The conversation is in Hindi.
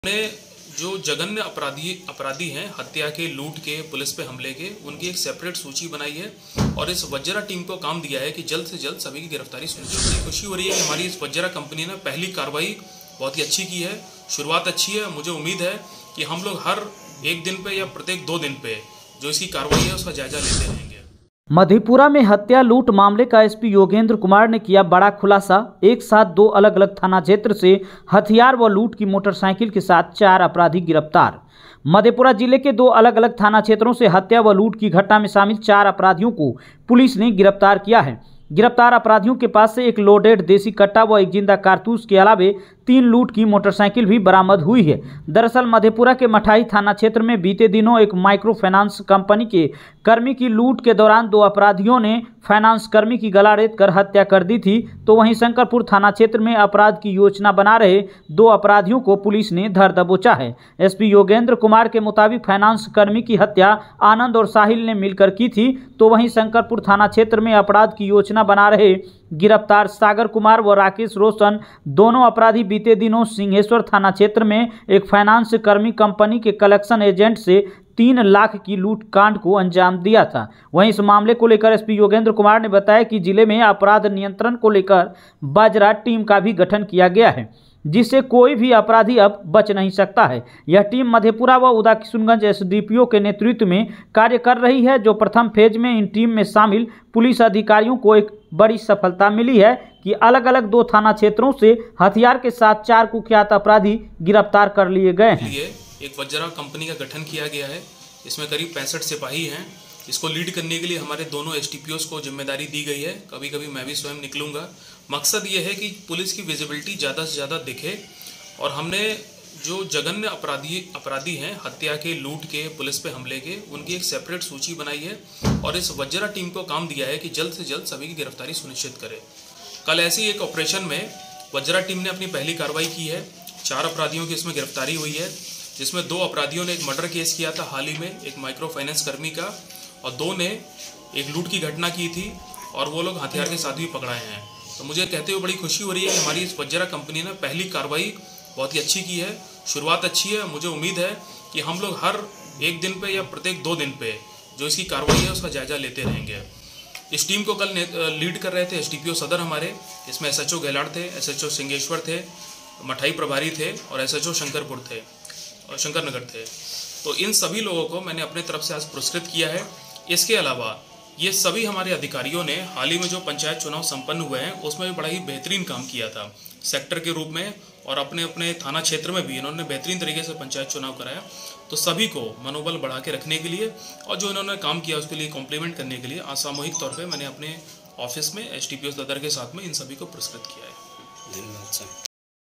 ने जो जघन्य अपराधी हैं, हत्या के, लूट के, पुलिस पे हमले के, उनकी एक सेपरेट सूची बनाई है और इस वज्रा टीम को काम दिया है कि जल्द से जल्द सभी की गिरफ्तारी सुनिश्चित। खुशी हो रही है कि हमारी इस वज्रा कंपनी ने पहली कार्रवाई बहुत ही अच्छी की है, शुरुआत अच्छी है। मुझे उम्मीद है कि हम लोग हर एक दिन पे या प्रत्येक 2 दिन पे जो इसकी कार्रवाई है उसका जायजा लेते रहेंगे। मधेपुरा में हत्या लूट मामले का एसपी योगेंद्र कुमार ने किया बड़ा खुलासा। एक साथ 2 अलग अलग थाना क्षेत्र से हथियार व लूट की मोटरसाइकिल के साथ 4 अपराधी गिरफ्तार। मधेपुरा जिले के 2 अलग अलग थाना क्षेत्रों से हत्या व लूट की घटना में शामिल 4 अपराधियों को पुलिस ने गिरफ्तार किया है। गिरफ्तार अपराधियों के पास से एक लोडेड देसी कट्टा व एक जिंदा कारतूस के अलावे 3 लूट की मोटरसाइकिल भी बरामद हुई है। दरअसल मधेपुरा के मठाई थाना क्षेत्र में बीते दिनों एक माइक्रो फाइनेंस कंपनी के कर्मी की लूट के दौरान 2 अपराधियों ने फाइनेंस कर्मी की गला रेत कर हत्या कर दी थी। तो वहीं शंकरपुर थाना क्षेत्र में अपराध की योजना बना रहे 2 अपराधियों को पुलिस ने धर दबोचा है। एसपी योगेंद्र कुमार के मुताबिक फाइनेंस कर्मी की हत्या आनंद और साहिल ने मिलकर की थी। तो वहीं शंकरपुर थाना क्षेत्र में अपराध की योजना बना रहे गिरफ्तार सागर कुमार व राकेश रोशन दोनों अपराधी बीते दिनों सिंहेश्वर थाना क्षेत्र में एक फाइनेंस कर्मी कंपनी के कलेक्शन एजेंट से 3 लाख की लूट कांड को अंजाम दिया था। वहीं इस मामले को लेकर एसपी योगेंद्र कुमार ने बताया कि जिले में अपराध नियंत्रण को लेकर बाजरा टीम का भी गठन किया गया है, जिससे कोई भी अपराधी अब बच नहीं सकता है। यह टीम मधेपुरा व उदाकिशुनगंज एसडीपीओ के नेतृत्व में कार्य कर रही है। जो प्रथम फेज में इन टीम में शामिल पुलिस अधिकारियों को एक बड़ी सफलता मिली है कि अलग अलग 2 थाना क्षेत्रों से हथियार के साथ 4 कुख्यात अपराधी गिरफ्तार कर लिए गए हैं। एक वज्रा कंपनी का गठन किया गया है। इसमें करीब 65 सिपाही हैं। इसको लीड करने के लिए हमारे दोनों एसडीपीओस को जिम्मेदारी दी गई है। कभी कभी मैं भी स्वयं निकलूंगा। मकसद ये है कि पुलिस की विजिबिलिटी ज़्यादा से ज़्यादा दिखे और हमने जो जघन्य अपराधी हैं, हत्या के, लूट के, पुलिस पे हमले के, उनकी एक सेपरेट सूची बनाई है और इस वज्रा टीम को काम दिया है कि जल्द से जल्द सभी की गिरफ्तारी सुनिश्चित करे। कल ऐसी एक ऑपरेशन में वज्रा टीम ने अपनी पहली कार्रवाई की है। 4 अपराधियों की इसमें गिरफ्तारी हुई है, जिसमें 2 अपराधियों ने एक मर्डर केस किया था हाल ही में, एक माइक्रो फाइनेंस कर्मी का, और 2 ने एक लूट की घटना की थी और वो लोग हथियार के साथ भी पकड़ाए हैं। तो मुझे कहते हुए बड़ी खुशी हो रही है कि हमारी इस वज्रा कंपनी ने पहली कार्रवाई बहुत ही अच्छी की है, शुरुआत अच्छी है। मुझे उम्मीद है कि हम लोग हर एक दिन पे या प्रत्येक 2 दिन पे जो इसकी कार्रवाई है उसका जायजा लेते रहेंगे। इस टीम को कल लीड कर रहे थे एसडीपीओ सदर हमारे, इसमें एसएचओ गहलाड़ थे, एसएचओ सिंहेश्वर थे, मठाई प्रभारी थे और एसएचओ शंकरपुर थे और शंकरनगर थे। तो इन सभी लोगों को मैंने अपने तरफ से आज पुरस्कृत किया है। इसके अलावा ये सभी हमारे अधिकारियों ने हाल ही में जो पंचायत चुनाव संपन्न हुए हैं उसमें भी बड़ा ही बेहतरीन काम किया था सेक्टर के रूप में, और अपने अपने थाना क्षेत्र में भी इन्होंने बेहतरीन तरीके से पंचायत चुनाव कराया। तो सभी को मनोबल बढ़ा के रखने के लिए और जो इन्होंने काम किया उसके लिए कॉम्प्लीमेंट करने के लिए आज सामूहिक तौर पर मैंने अपने ऑफिस में एसडीपीओ सदर के साथ में इन सभी को पुरस्कृत किया है। धन्यवाद सर।